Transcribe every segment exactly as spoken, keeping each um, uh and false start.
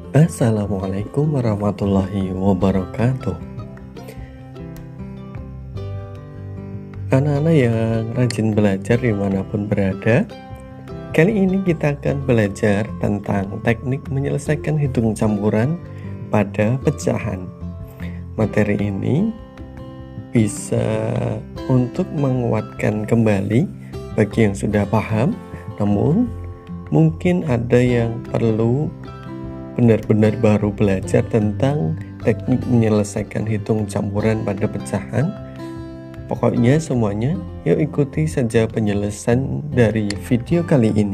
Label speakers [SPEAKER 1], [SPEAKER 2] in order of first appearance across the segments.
[SPEAKER 1] Assalamualaikum warahmatullahi wabarakatuh. Anak-anak yang rajin belajar dimanapun berada, kali ini kita akan belajar tentang teknik menyelesaikan hitung campuran pada pecahan. Materi ini bisa untuk menguatkan kembali bagi yang sudah paham, namun mungkin ada yang perlu benar-benar baru belajar tentang teknik menyelesaikan hitung campuran pada pecahan. Pokoknya semuanya yuk ikuti saja penjelasan dari video kali ini.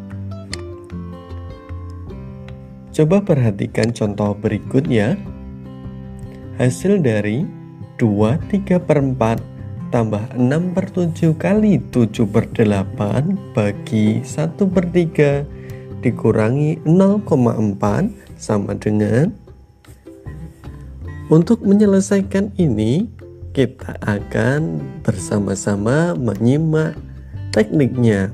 [SPEAKER 1] Coba perhatikan contoh berikut ya. Hasil dari dua tiga per empat tambah enam per tujuh kali tujuh per delapan bagi satu per tiga dikurangi nol koma empat sama dengan. Untuk menyelesaikan ini kita akan bersama-sama menyimak tekniknya.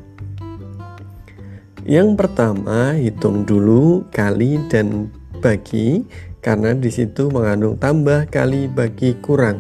[SPEAKER 1] Yang pertama, hitung dulu kali dan bagi, karena di situ mengandung tambah, kali, bagi, kurang.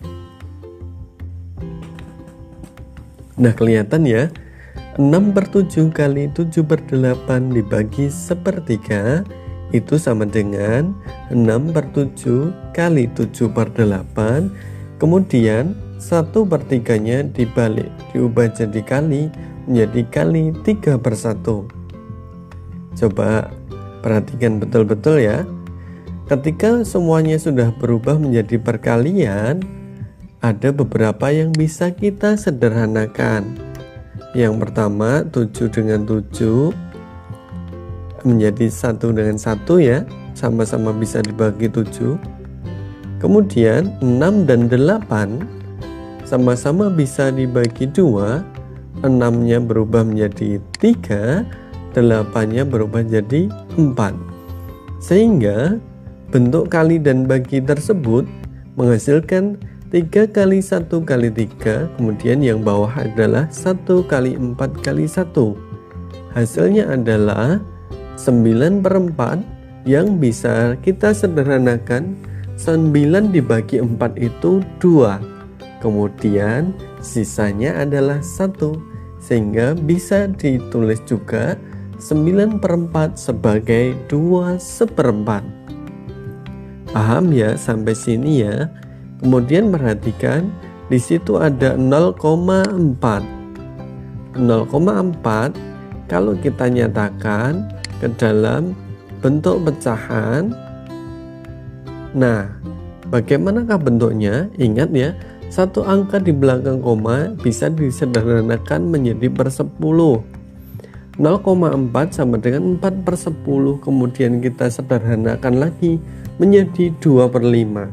[SPEAKER 1] Nah, kelihatan ya, enam per tujuh kali tujuh per delapan dibagi sepertiga itu sama dengan enam per tujuh kali tujuh per delapan. Kemudian satu per tiganya dibalik, diubah jadi kali, menjadi kali tiga per satu. Coba perhatikan betul-betul ya. Ketika semuanya sudah berubah menjadi perkalian, ada beberapa yang bisa kita sederhanakan. Yang pertama, tujuh dengan tujuh menjadi satu dengan satu ya, sama-sama bisa dibagi tujuh. Kemudian enam dan delapan sama-sama bisa dibagi dua, enam-nya berubah menjadi tiga, delapan-nya berubah jadi empat. Sehingga bentuk kali dan bagi tersebut menghasilkan tiga kali satu kali tiga, kemudian yang bawah adalah satu kali empat kali satu. Hasilnya adalah sembilan per empat yang bisa kita sederhanakan. Sembilan dibagi empat itu dua, kemudian sisanya adalah satu, sehingga bisa ditulis juga sembilan per empat sebagai dua seperempat. Paham ya sampai sini ya? Kemudian perhatikan di situ ada nol koma empat. nol koma empat kalau kita nyatakan ke dalam bentuk pecahan. Nah, bagaimanakah bentuknya? Ingat ya, satu angka di belakang koma bisa disederhanakan menjadi per sepuluh. nol koma empat sama dengan empat per sepuluh, kemudian kita sederhanakan lagi menjadi dua per lima.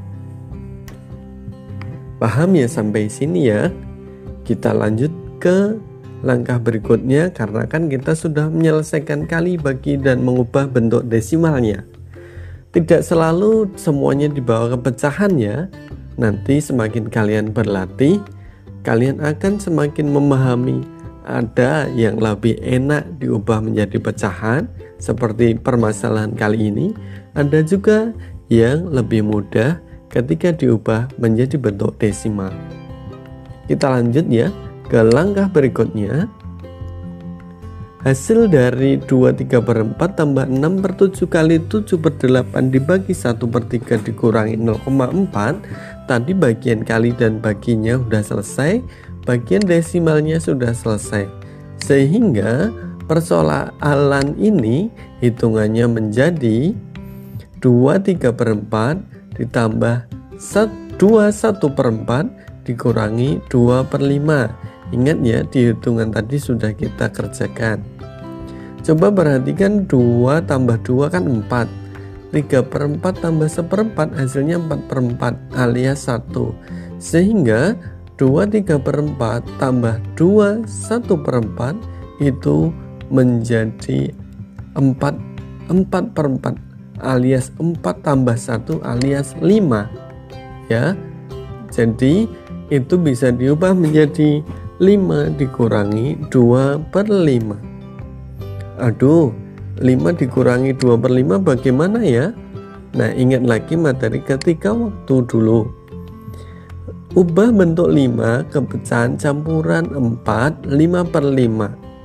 [SPEAKER 1] Paham ya sampai sini ya? Kita lanjut ke langkah berikutnya, karena kan kita sudah menyelesaikan kali, bagi, dan mengubah bentuk desimalnya. Tidak selalu semuanya dibawa ke pecahan ya. Nanti semakin kalian berlatih, kalian akan semakin memahami. Ada yang lebih enak diubah menjadi pecahan seperti permasalahan kali ini. Ada juga yang lebih mudah ketika diubah menjadi bentuk desimal. Kita lanjut ya ke langkah berikutnya. Hasil dari dua tiga per empat tambah enam per tujuh kali tujuh per delapan dibagi satu per tiga dikurangi nol koma empat. Tadi bagian kali dan baginya sudah selesai, bagian desimalnya sudah selesai. Sehingga persoalan ini hitungannya menjadi dua tiga per empat ditambah dua satu per empat dikurangi dua per lima. Ingat ya, di hitungan tadi sudah kita kerjakan. Coba perhatikan dua tambah dua kan empat. tiga per empat tambah seperempat hasilnya empat per empat alias satu. Sehingga dua tiga per empat tambah dua satu per empat itu menjadi empat empat per empat alias empat tambah satu alias lima. Ya. Jadi itu bisa diubah menjadi lima dikurangi dua per lima. Aduh, lima dikurangi dua per lima bagaimana ya? Nah, ingat lagi materi ketika waktu dulu. Ubah bentuk lima ke pecahan campuran empat, lima per lima.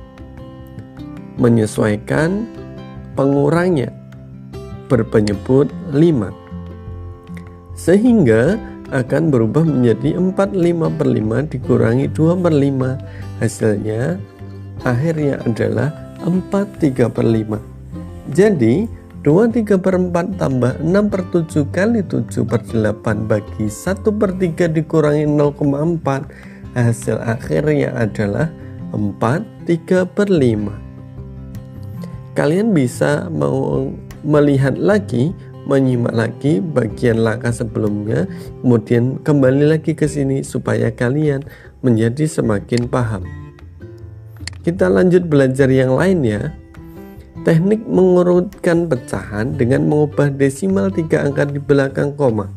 [SPEAKER 1] Menyesuaikan pengurangnya berpenyebut lima. Sehingga akan berubah menjadi empat lima per lima dikurangi dua per lima. Hasilnya akhirnya adalah empat tiga per lima. Jadi dua tiga per empat tambah enam per tujuh kali tujuh per delapan bagi satu per tiga dikurangi nol koma empat. Hasil akhirnya adalah empat tiga per lima. Kalian bisa mau melihat lagi, menyimak lagi bagian langkah sebelumnya, kemudian kembali lagi ke sini supaya kalian menjadi semakin paham. Kita lanjut belajar yang lain ya. Teknik mengurutkan pecahan dengan mengubah desimal tiga angka di belakang koma.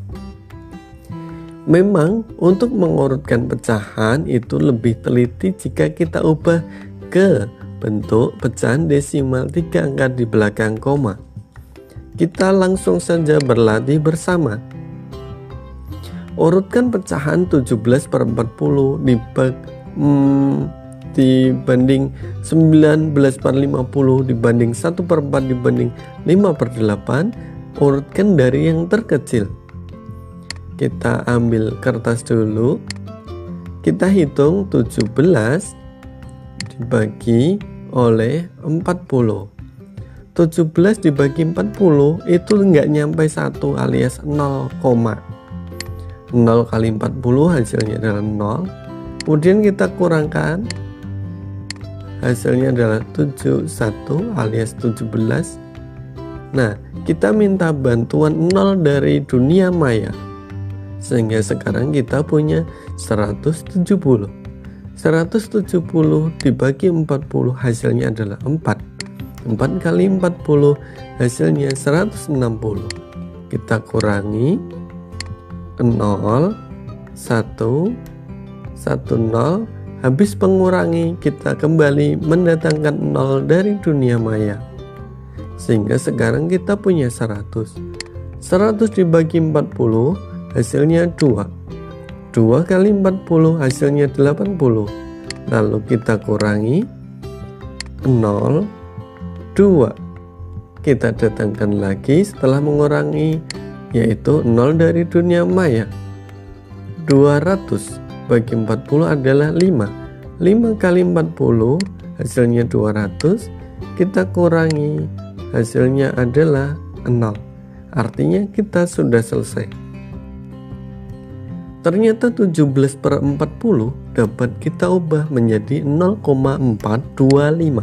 [SPEAKER 1] Memang untuk mengurutkan pecahan itu lebih teliti jika kita ubah ke bentuk pecahan desimal tiga angka di belakang koma. Kita langsung saja berlatih bersama. Urutkan pecahan tujuh belas per empat puluh dibag, hmm, dibanding sembilan belas per lima puluh dibanding satu per empat dibanding lima per delapan. Urutkan dari yang terkecil. Kita ambil kertas dulu. Kita hitung tujuh belas dibagi oleh empat puluh. tujuh belas dibagi empat puluh itu nggak nyampe satu alias nol, nol kali empat puluh hasilnya adalah nol. Kemudian kita kurangkan, hasilnya adalah tujuh puluh satu alias tujuh belas. Nah, kita minta bantuan nol dari dunia maya, sehingga sekarang kita punya seratus tujuh puluh. seratus tujuh puluh dibagi empat puluh hasilnya adalah empat. empat kali empat puluh hasilnya seratus enam puluh. Kita kurangi nol, satu, satu, nol. Habis pengurangi kita kembali mendatangkan nol dari dunia maya. Sehingga sekarang kita punya seratus. seratus dibagi empat puluh hasilnya dua. dua kali empat puluh hasilnya delapan puluh. Lalu kita kurangi nol, dua. Kita datangkan lagi setelah mengurangi, yaitu nol dari dunia maya. dua ratus bagi empat puluh adalah lima. lima kali empat puluh hasilnya dua ratus. Kita kurangi, hasilnya adalah nol. Artinya kita sudah selesai. Ternyata tujuh belas per empat puluh dapat kita ubah menjadi nol koma empat dua lima.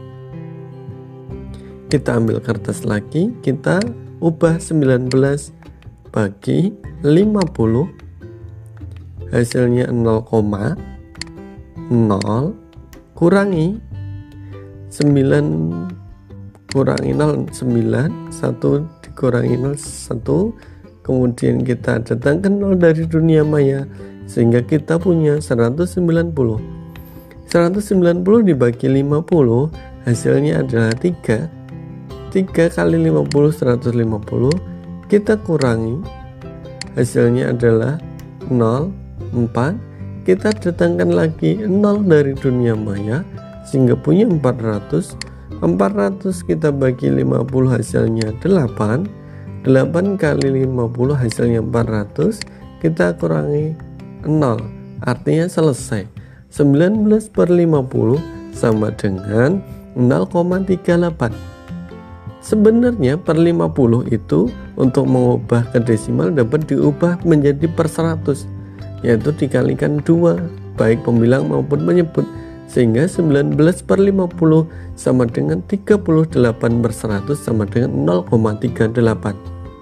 [SPEAKER 1] Kita ambil kertas lagi, kita ubah sembilan belas bagi lima puluh, hasilnya nol koma nol, kurangi sembilan kurangi nol, sembilan, satu dikurangi nol, satu. Kemudian kita datangkan nol dari dunia maya, sehingga kita punya seratus sembilan puluh. seratus sembilan puluh dibagi lima puluh hasilnya adalah tiga. tiga kali lima puluh, seratus lima puluh. Kita kurangi, hasilnya adalah nol, empat. Kita datangkan lagi nol dari dunia maya, sehingga punya empat ratus. empat ratus kita bagi lima puluh hasilnya delapan. delapan kali lima puluh hasilnya empat ratus. Kita kurangi nol, artinya selesai. sembilan belas per lima puluh sama dengan nol koma tiga delapan. Sebenarnya per lima puluh itu untuk mengubah ke desimal dapat diubah menjadi per seratus, yaitu dikalikan dua baik pembilang maupun penyebut, sehingga sembilan belas per lima puluh sama dengan tiga puluh delapan per seratus sama dengan nol koma tiga delapan.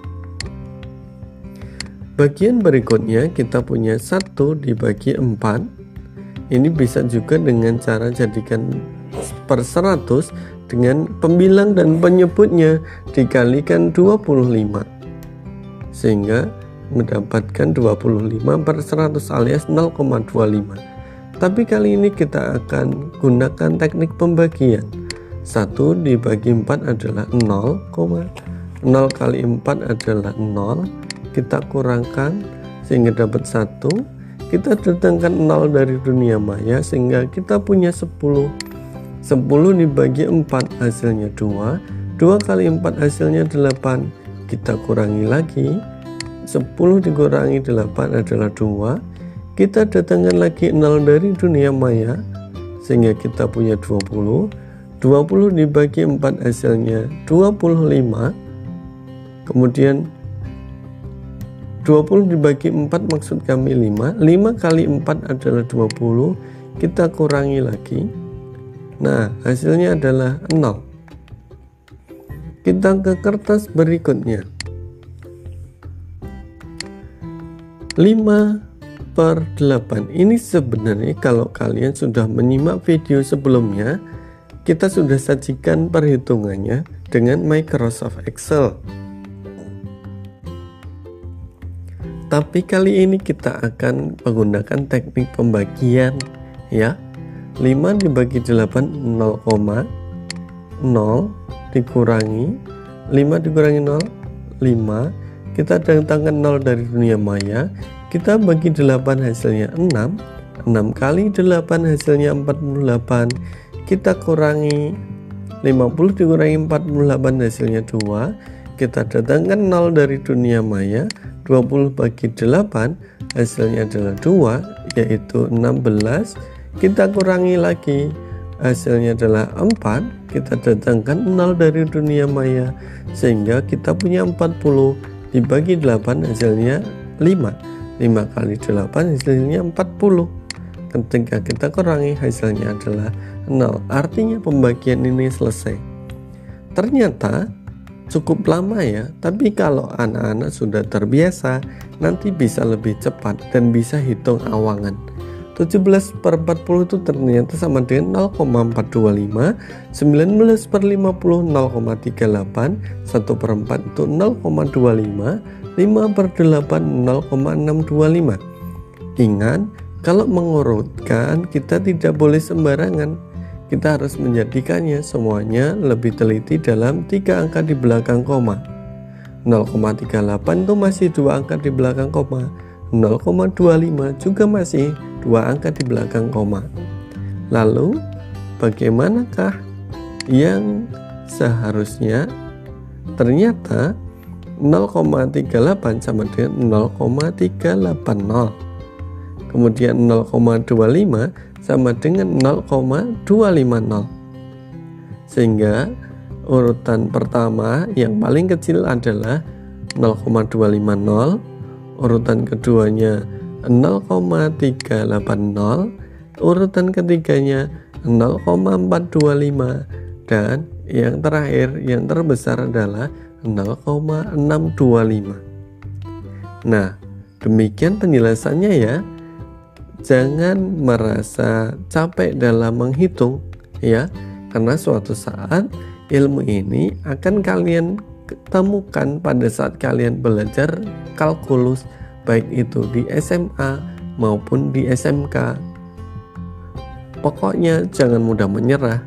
[SPEAKER 1] Bagian berikutnya kita punya satu dibagi empat. Ini bisa juga dengan cara jadikan per seratus dengan pembilang dan penyebutnya dikalikan dua puluh lima, sehingga mendapatkan dua puluh lima per seratus alias nol koma dua lima. Tapi kali ini kita akan gunakan teknik pembagian. satu dibagi empat adalah nol, nol kali empat adalah nol. Kita kurangkan sehingga dapat satu. Kita datangkan nol dari dunia maya sehingga kita punya sepuluh. sepuluh dibagi empat hasilnya dua. dua kali empat hasilnya delapan. Kita kurangi lagi. sepuluh dikurangi delapan adalah dua. Kita datangkan lagi nol dari dunia maya sehingga kita punya dua puluh. dua puluh dibagi empat hasilnya dua puluh lima. Kemudian dua puluh dibagi empat maksud kami lima. lima kali empat adalah dua puluh. Kita kurangi lagi. Nah, hasilnya adalah nol. Kita ke kertas berikutnya. lima per delapan. Ini sebenarnya kalau kalian sudah menyimak video sebelumnya, kita sudah sajikan perhitungannya dengan Microsoft Excel. Tapi kali ini kita akan menggunakan teknik pembagian ya. lima dibagi delapan nol, nol dikurangi lima dikurangi nol, lima. Kita datangkan nol dari dunia maya. Kita bagi delapan hasilnya enam. enam kali delapan hasilnya empat puluh delapan. Kita kurangi lima puluh dikurangi empat puluh delapan hasilnya dua. Kita datangkan nol dari dunia maya. dua puluh bagi delapan hasilnya adalah dua, yaitu enam belas. Kita kurangi lagi, hasilnya adalah empat. Kita datangkan nol dari dunia maya sehingga kita punya empat puluh. Dibagi delapan hasilnya lima. lima kali delapan hasilnya empat puluh. Ketika kita kurangi hasilnya adalah nol. Artinya pembagian ini selesai. Ternyata cukup lama ya, tapi kalau anak-anak sudah terbiasa nanti bisa lebih cepat dan bisa hitung awangan. tujuh belas per empat puluh itu ternyata sama dengan nol koma empat dua lima. Sembilan belas per lima puluh nol koma tiga delapan. Satu per empat itu nol koma dua lima. Lima per delapan nol koma enam dua lima. Ingat, kalau mengurutkan kita tidak boleh sembarangan. Kita harus menjadikannya semuanya lebih teliti dalam tiga angka di belakang koma. nol koma tiga delapan itu masih dua angka di belakang koma. nol koma dua lima juga masih dua angka di belakang koma. Lalu bagaimanakah yang seharusnya? Ternyata nol koma tiga delapan sama dengan nol koma tiga delapan nol. Kemudian nol koma dua lima sama dengan nol koma dua lima nol. Sehingga urutan pertama yang paling kecil adalah nol koma dua lima nol. Urutan keduanya nol koma tiga delapan nol, urutan ketiganya nol koma empat dua lima, dan yang terakhir yang terbesar adalah nol koma enam dua lima. Nah, demikian penjelasannya ya. Jangan merasa capek dalam menghitung ya, karena suatu saat ilmu ini akan kalian temukan pada saat kalian belajar kalkulus, baik itu di S M A maupun di S M K. Pokoknya jangan mudah menyerah.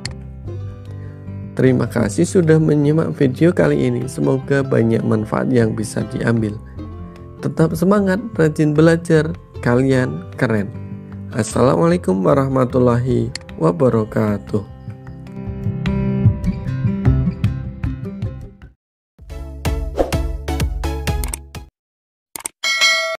[SPEAKER 1] Terima kasih sudah menyimak video kali ini. Semoga banyak manfaat yang bisa diambil. Tetap semangat, rajin belajar, kalian keren. Assalamualaikum warahmatullahi wabarakatuh.